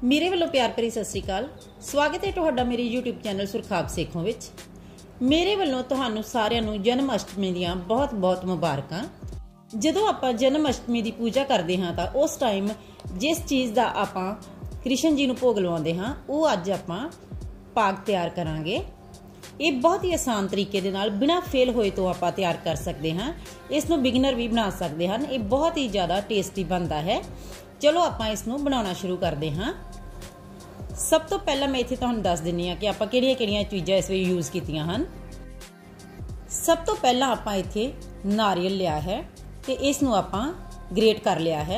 मेरे वालों प्यार भरी सत श्री अकाल। स्वागत है तुहाडा मेरे यूट्यूब चैनल सुरखाब सेखों विच। मेरे वालों तुहानू सारिआं नू जन्म अष्टमी दीआं बहुत बहुत मुबारकां। जदों आपां जन्म अष्टमी की पूजा करते हाँ तो उस टाइम जिस चीज़ का आपां कृष्ण जी नू भोग लवाउंदे हाँ वो अज आपां पाग तैयार करांगे। ये बहुत ही आसान तरीके दे नाल बिना फेल होए तो आपां तैयार कर सकते हाँ। इसनू बिगिनर भी बना सकते हैं। ये बहुत ही ज़्यादा टेस्टी बनता है। चलो आपां इसनू बनाना शुरू करते हाँ। सब तो पहला मैं इत्थे तुहानू दस दिन्नी आ कि आपां किहड़ियां-किहड़ियां चीज़ां इस वीच यूज़ कीतियां हन। सब तो पहला आपां इत्थे नारियल लिया है ते इसनू आपां ग्रेट कर लिया है।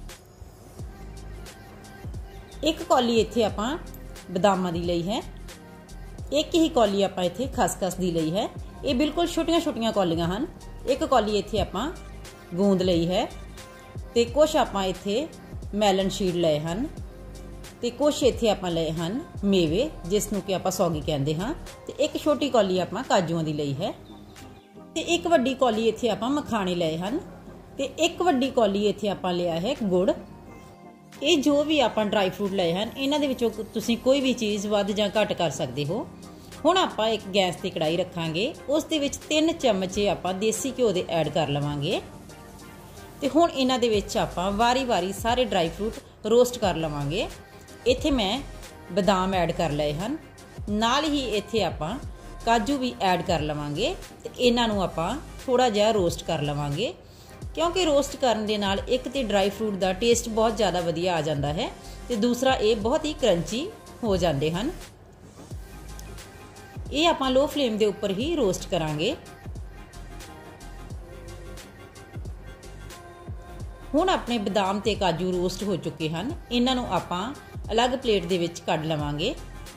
एक कौली इत्थे आपां बदामां दी लई है। एक ही कौली आपां इत्थे खसखस दी लई है। ये बिल्कुल छोटियां-छोटियां कौलियां हन। एक कौली इत्थे आपां गूंद लई है ते कुछ आपां इत्थे मैलन सीड लए हन ते कुछ इत्थे आपां लए हन मेवे जिसनू कि आपां सौगी कहंदे हां ते एक छोटी कौली आपां काजुआं दी लई है ते एक वड्डी कौली इत्थे आपां मखाणे लए हन ते एक वड्डी कौली इत्थे आपां लिया है गुड़। ये जो भी आपां ड्राई फ्रूट लए हन इन्हां दे विचों तुसीं कोई भी चीज़ वध जां घट कर सकदे हो। हुण आपां एक गैस ते कढ़ाई रखांगे। उस दे विच 3 चमचे आपां देसी घिओ दे ऐड कर लवांगे ते हुण इन्हां दे विच आपां वारी-वारी सारे ड्राई फ्रूट रोस्ट कर लवांगे। इत्थे मैं बदाम ऐड कर लए हन, नाल ही इत्थे आपां काजू भी ऐड कर लवांगे ते इन्हां नूं आपां थोड़ा जिहा रोस्ट कर लवांगे क्योंकि रोस्ट करन दे नाल एक ते ड्राई फ्रूट दा टेस्ट बहुत ज़्यादा वधिया आ जांदा है ते दूसरा ये बहुत ही क्रंची हो जाते हैं। ये आपां लो फ्लेम दे उपर ही रोस्ट करांगे। हुण अपने बदाम ते काजू रोस्ट हो चुके हैं। इन्हां नूं आपां अलग प्लेट दे विच कढ लवांगे।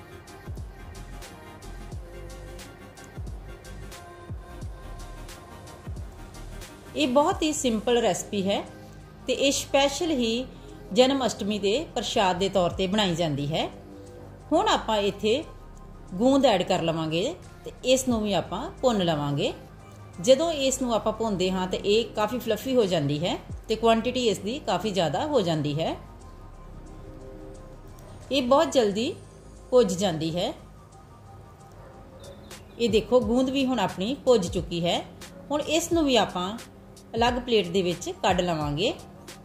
ये बहुत ही सिंपल रेसिपी है ते ये स्पैशल ही जन्म अष्टमी के प्रसाद के तौर पर बनाई जाती है। हुण आपां इत्थे गूंद ऐड कर लवांगे ते इसनूं भी आपां भुन लवांगे। जदों इसनूं आपां भुनदे हाँ तो ये काफ़ी फ्लफी हो जाती है ते क्वांटिटी इसकी काफ़ी ज़्यादा हो जाती है। ये बहुत जल्दी भुज जाती है। ये देखो गूंद भी हुण अपनी भुज चुकी है। हुण इसनूं भी आपां अलग प्लेट दे विच कढ लवांगे।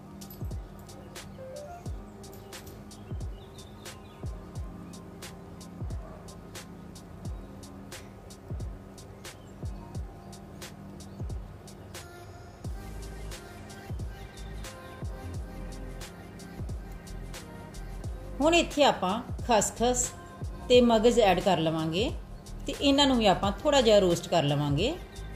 हुण इत्थे आपां खसखस ते मगज ऐड कर लवांगे ते इन्हां नूं भी आपां थोड़ा जिहा रोस्ट कर लवांगे।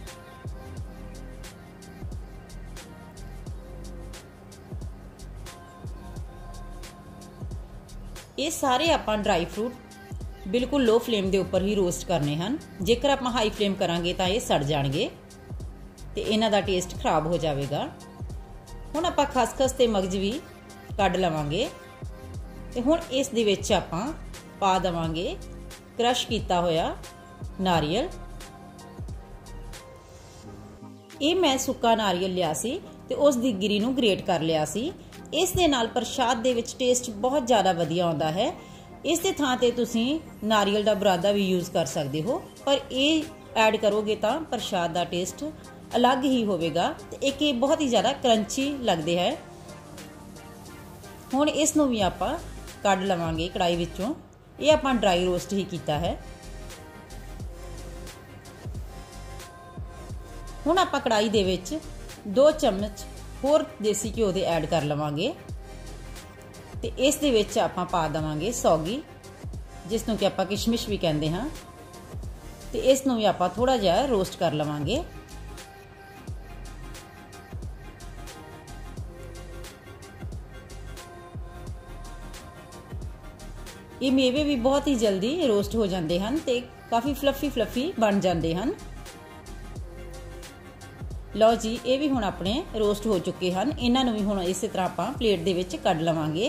ये सारे आपां ड्राई फ्रूट बिल्कुल लो फ्लेम के उपर ही रोस्ट करने हैं। जेकर आपां हाई फ्लेम करांगे तो ये सड़ जाएंगे ते इन्हां दा टेस्ट खराब हो जाएगा। हुण आपां खसखस ते मगज भी कढ लवांगे ते हुण इस दे विच आपां पा देवांगे क्रश कीता होया नारियल। ये मैं सुक्का नारियल लिया सी ते उस दी गिरी नूं ग्रेट कर लिया सी। इस दे नाल प्रसाद दे विच टेस्ट बहुत ज़्यादा वधिया आउंदा है। इस दे थां ते तुसीं नारियल दा बुरादा भी यूज़ कर सकते हो पर ये ऐड करोगे तो प्रसाद दा टेस्ट अलग ही होवेगा ते एक ये बहुत ही ज़्यादा क्रंची लगदे है। हुण इसनूं भी आपां कढ लवांगे कढ़ाई विचों। ये आपां ड्राई रोस्ट ही कीता है। हुण आपां कढ़ाई दे विच 2 चम्मच होर देसी घिओ दे ऐड कर लवांगे ते इस दे विच आपां पा देवांगे सौगी जिसनूं कि आपां किशमिश भी कहंदे हां ते इसनूं भी आपां थोड़ा जिहा रोस्ट कर लवांगे। ये मेवे भी बहुत ही जल्दी रोस्ट हो जाते हैं ते काफ़ी फ्लफी बन जाते हैं। लो जी ये भी हुण अपने रोस्ट हो चुके हैं। इन्हां नूं भी हुण इस तरह आपां प्लेट दे विच कढ लवांगे।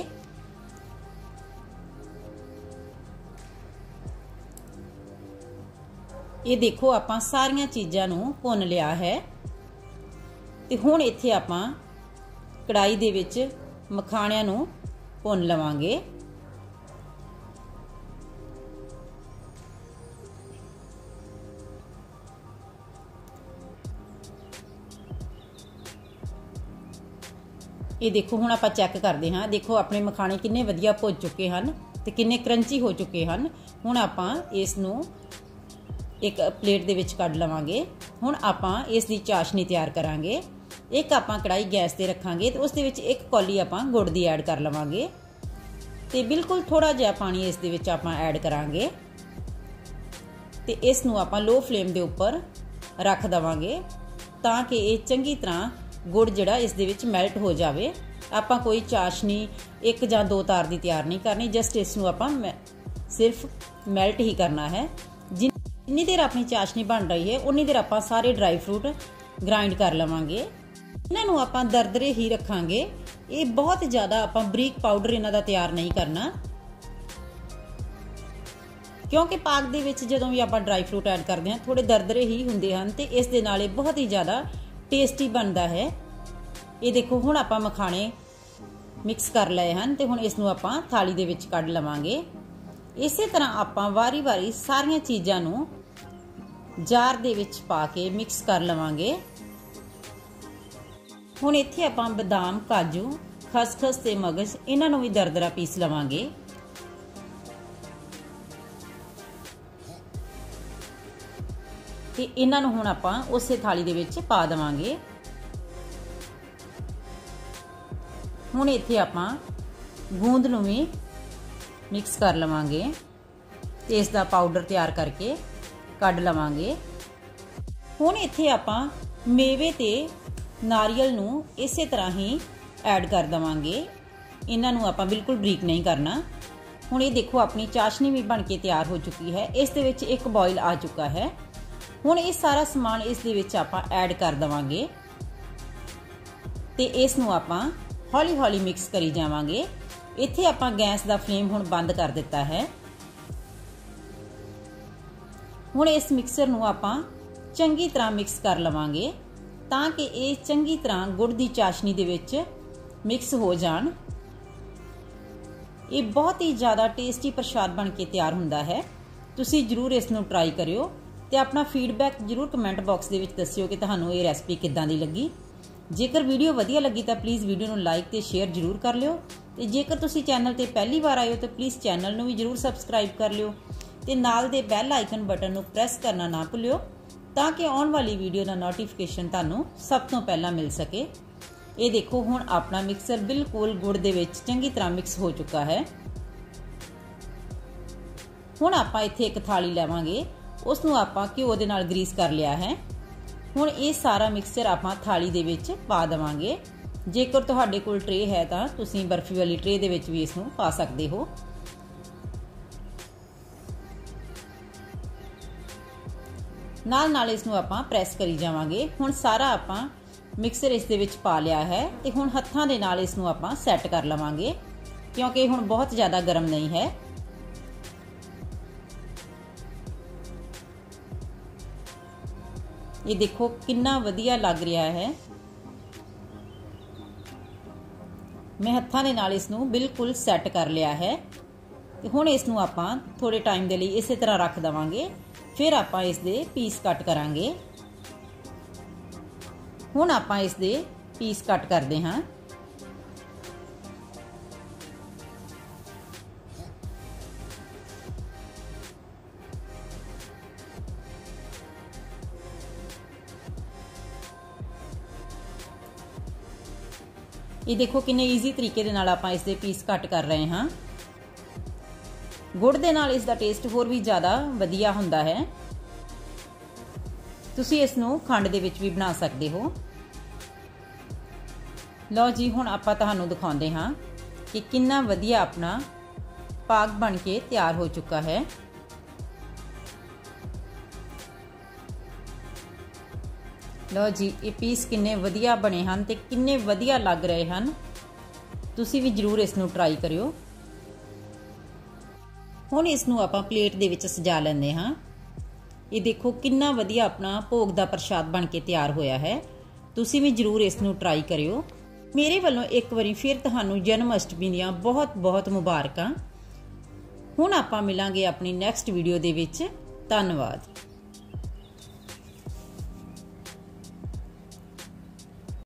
ये देखो आपां सारियां चीज़ां नूं भुन लिया है ते हुण इत्थे आपां कढ़ाई दे विच मखाणिਆਂ ਨੂੰ ਭੁੰਨ ਲਵਾਂਗੇ। ये देखो हुण आपां चैक करदे हां। देखो अपने मखाणे किन्ने वधिया भुज चुके हैं ते किन्ने क्रंची हो चुके हैं। हुण आपां इस नूं एक प्लेट दे विच कढ लवांगे। हुण आपां इस दी चाशनी तैयार करांगे। एक आपां कढ़ाई गैस ते रखांगे ते उस दे विच एक कौली आपां गुड़ दी ऐड कर लवांगे ते बिल्कुल थोड़ा जिहा पानी इस दे विच आपां ऐड करांगे ते इस नूं आपां लो फ्लेम दे उपर रख देवांगे तां कि ये चंगी तरह गुड़ जिहड़ा इस दे विच मैल्ट हो जावे। आपां कोई चाशनी एक जां दो तार दी तैयार नहीं करनी, जस्ट इस नूं आपां सिर्फ मैल्ट ही करना है। जिन्नी देर अपनी चाशनी बन रही है उन्नी देर आपां सारे ड्राई फ्रूट ग्राइंड कर लवांगे। इन्हां नूं आपां दरदरे ही रखांगे। ये बहुत ज़्यादा आपां बरीक पाउडर इन्हां दा तैयार नहीं करना, क्योंकि पाक दे विच जदों भी आपां ड्राई फ्रूट ऐड करते हैं थोड़े दरदरे ही हुंदे हन ते इस दे नाल बहुत ही ज़्यादा टेस्टी बनता है। ये देखो हुण आपां मखाणे मिक्स कर लए हन ते हुण इस नूं आपां थाली दे विच कढ लवांगे। इसे तरह आपां वारी वारी सारियां चीज़ां नूं जार दे विच पा के मिक्स कर लवांगे। हुण इत्थे आपां बदाम, काजू, खसखस ते मगज इन्हां नूं भी दरदरा पीस लवांगे। ते इन्हां नूं हुण आपां उसे थाली दे विच पा देवांगे। हुण इत्थे आपां गूंद नूं भी मिक्स कर लवांगे ते इस दा पाउडर तैयार करके कढ लवांगे। हुण इत्थे आपां मेवे ते नारियल नूं इसे तरह ही ऐड कर देवांगे। इन्हां नूं आपां बिल्कुल बरीक नहीं करना। हुण ये देखो अपनी चाशनी भी बन के तैयार हो चुकी है। इस दे विच एक बॉयल आ चुका है। हुण ये सारा समान इस दे विच आपां ऐड कर देवांगे ते इस नूं आपां हौली हौली मिक्स करी जावांगे। इत्थे आपां गैस दा फ्लेम हुण बंद कर दिता है। हुण इस मिक्सर नूं आपां चंगी तरह मिक्स कर लवांगे तां कि ये चंगी तरह गुड़ दी चाशनी दे विच मिक्स हो जाण। ये बहुत ही ज़्यादा टेस्टी प्रशाद बन के तैयार हुंदा है। तुसीं जरूर इस नूं ट्राई करियो ते अपना फीडबैक जरूर कमेंट बॉक्स दे विच दस्सियो कि तुहानूं ये रेसिपी किद्दां दी लगी। जेकर वीडियो वधिया लगी तो प्लीज़ वीडियो नूं लाइक ते शेयर जरूर कर लियो ते जेकर तुसीं चैनल ते पहली बार आए हो तो प्लीज़ चैनल नूं भी जरूर सबसक्राइब कर लियो ते नाल दे बैल आइकन बटन नूं प्रेस करना ना भुल्लियो ताकि आउण वाली वीडियो दा नोटिफिकेशन तुहानूं सब तो पहला मिल सके। ये देखो हुण अपना मिक्सर बिल्कुल गुड़ दे विच चंगी तरह मिक्स हो चुका है। हुण आपां इत्थे एक थाली लवांगे, उस नूं आपां घिओ दे नाल ग्रीस कर लिया है। हुण ये सारा मिक्सचर आपां थाली दे विच पा देवांगे। जेकर तुहाडे कोल ट्रे है तां तुसीं बर्फी वाली ट्रे दे विच भी इसनूं पा सकदे हो। नाल नाल इसनूं आपां प्रेस करी जावांगे। हुण सारा आपां मिक्सर इस दे विच पा लिया है ते हुण हत्थां दे नाल इसनूं आपां सैट कर लवांगे क्योंकि हुण बहुत ज़्यादा गर्म नहीं है। ये देखो कितना वधिया लग रहा है। मैं हत्थां दे नाल इसनूं बिल्कुल सैट कर लिया है ते हुण इसनूं आपां थोड़े टाइम दे लई इसे तरह रख देवांगे, फिर आपां इस दे पीस कट करांगे। हुण आपां इस दे पीस कट करदे हां। ये देखो किन्ने ईजी तरीके दे नाल आपां इस दे पीस कट कर रहे हाँ। गुड़ दे नाल इस दा टेस्ट होर भी ज़्यादा वधिया हुंदा है। तुसीं इस नूं खंड दे विच भी बना सकदे हो। लो जी हुण आपां तुहानूं दिखाउंदे हाँ कि किन्ना वधिया अपना पाक बन के तैयार हो चुका है। लो जी ये पीस किन्ने वधिया बने हैं ते किन्ने वधिया लग रहे हैं। तुसी भी जरूर इसनूं ट्राई करियो। हुण इसनूं आपां प्लेट दे विच सजा लैंदे हाँ। ये देखो किन्ना वधिया अपना भोग दा प्रशाद बन के तैयार होया है। तुसी भी जरूर इसनूं ट्राई करियो। मेरे वालों एक बारी फिर तुहानूं जन्म अष्टमी दीआं बहुत बहुत मुबारकां। हुण आपां मिलांगे अपनी नैक्सट वीडियो दे विच। धन्नवाद।